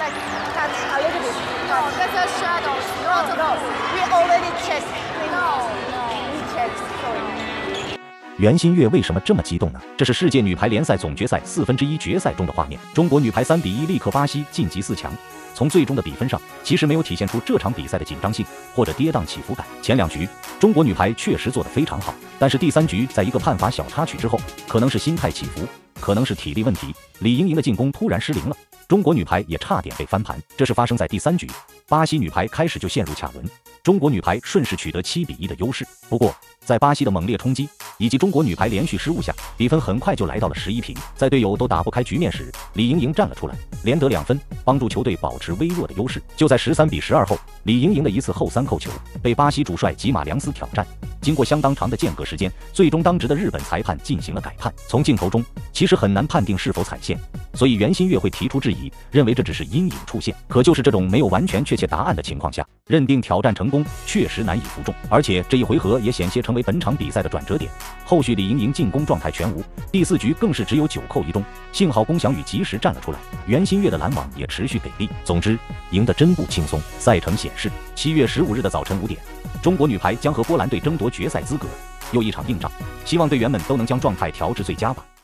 That's a little bit. No, that's a shadow. No. We already checked. No. We checked. Sorry. 袁心玥为什么这么激动呢？这是世界女排联赛总决赛1/4决赛中的画面，中国女排3-1力克巴西晋级4强。从最终的比分上，其实没有体现出这场比赛的紧张性或者跌宕起伏感。前2局，中国女排确实做得非常好，但是第3局在一个判罚小插曲之后，可能是心态起伏，可能是体力问题，李盈莹的进攻突然失灵了，中国女排也差点被翻盘。这是发生在第3局，巴西女排开始就陷入卡轮，中国女排顺势取得7-1的优势。不过，在巴西的猛烈冲击以及中国女排连续失误下，比分很快就来到了11平。在队友都打不开局面时，李盈莹站了出来，连得2分，帮助球队保持微弱的优势。就在13-12后，李盈莹的一次后3扣球被巴西主帅吉马良斯挑战。经过相当长的间隔时间，最终当值的日本裁判进行了改判。从镜头中其实很难判定是否踩线，所以袁心玥会提出质疑，认为这只是阴影出现。可就是这种没有完全确切答案的情况下，认定挑战成功确实难以服众。而且这一回合也险些成为本场比赛的转折点。后续李盈莹进攻状态全无，第4局更是只有9扣1中，幸好龚翔宇及时站了出来，袁心玥的拦网也持续给力。总之，赢得真不轻松。赛程显示，7月15日的早晨5点，中国女排将和波兰队争夺决赛资格，又一场硬仗，希望队员们都能将状态调至最佳吧。